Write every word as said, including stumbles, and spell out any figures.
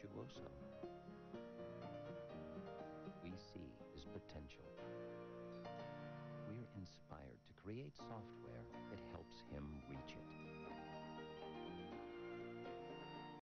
virtuoso. We see his potential. We're inspired to create software that helps him